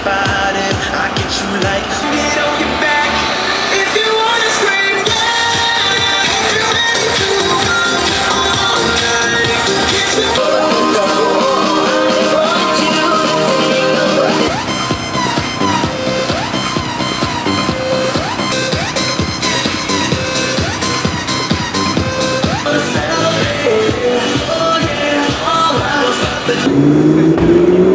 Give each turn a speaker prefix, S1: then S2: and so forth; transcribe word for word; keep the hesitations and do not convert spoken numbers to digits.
S1: body. I get you like get on your back. If you wanna scream, yeah. If you're ready to run all night, get you.
S2: Oh yeah, all right.